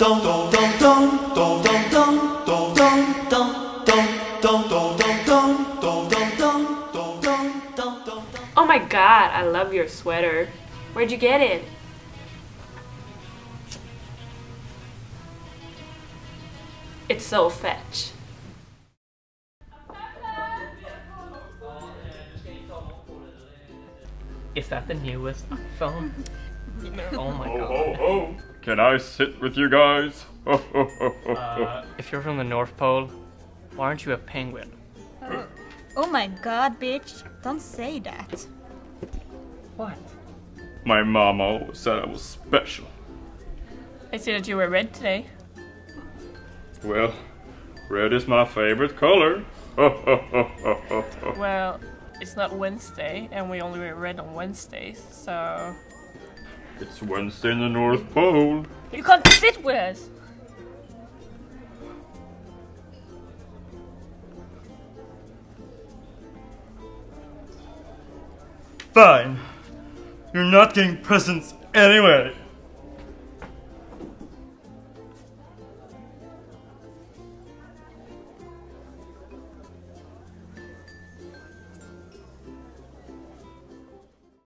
Oh my god, I love your sweater. Where'd you get it? It's so fetch. Is that the newest iPhone? Oh my god. Ho, ho. Can I sit with you guys? If you're from the North Pole, why aren't you a penguin? Oh my god, bitch. Don't say that. What? My mama always said I was special. I see that you were red today. Well, red is my favorite color. Well, it's not Wednesday, and we only wear red on Wednesdays, so... It's Wednesday in the North Pole. You can't sit with us! Fine. You're not getting presents anyway.